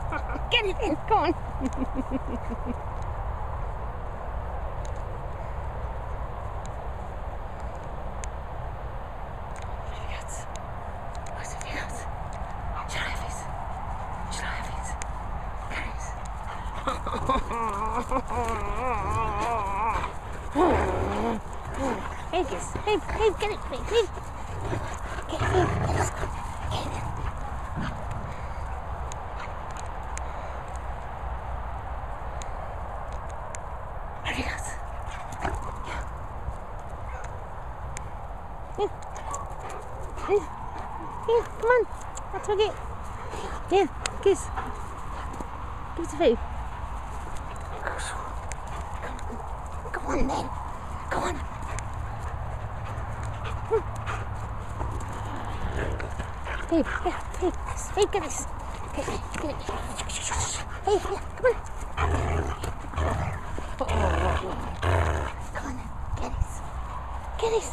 Get it in, go on. Hey, kiss. Hey, get it, hey. Get it, hey. Here, come on. I'll tug it. Here, kiss. Give it a food. Go on then. Go on. Babe, yeah, babe, get this. Get it. Hey, yeah, come on. Come on, get it. Get it.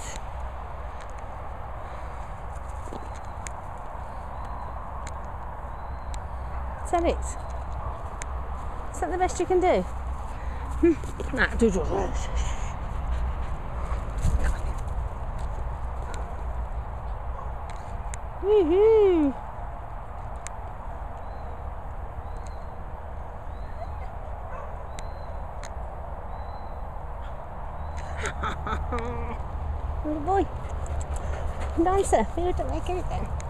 Is that it? Is that the best you can do? Nah, do it. Woohoo! Little boy, dancer, who don't like it then?